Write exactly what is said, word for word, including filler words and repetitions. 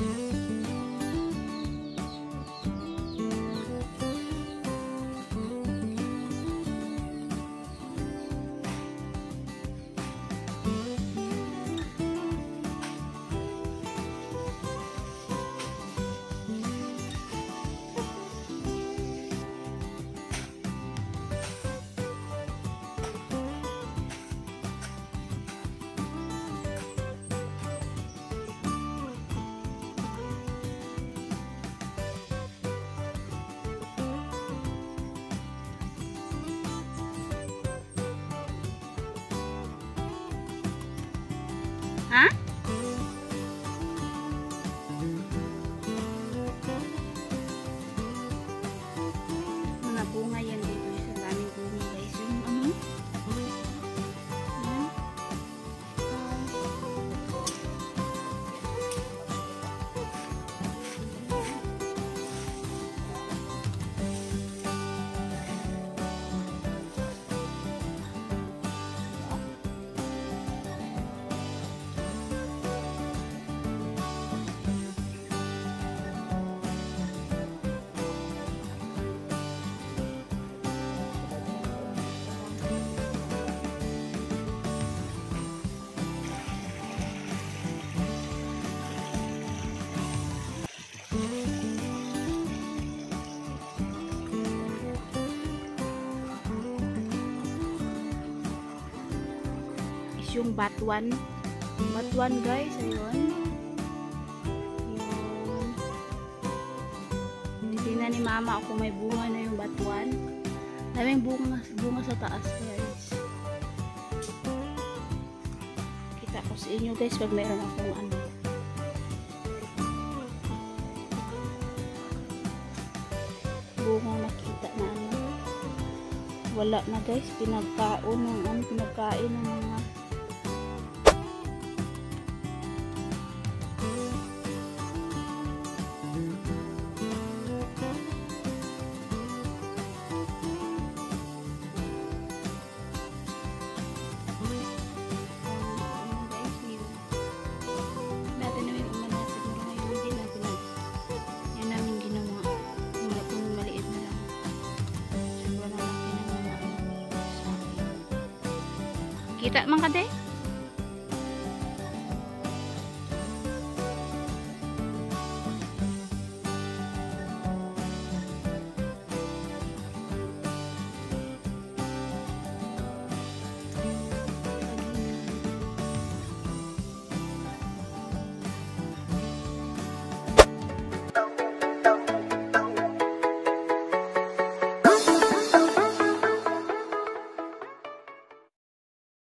Ha? Mga bunga yan dito sa daming bunga guys. Yung ano? Hmm? Yung batuan batuan guys, ayun yung titignan ni mama ako may bunga na yung batuan, daming bunga, bunga sa taas guys. Kita ko sa inyo guys pag mayroon akong ano bunga nakita na ano, wala na guys, pinagkaon ng ano, pinagkain ng mga kita man ka de.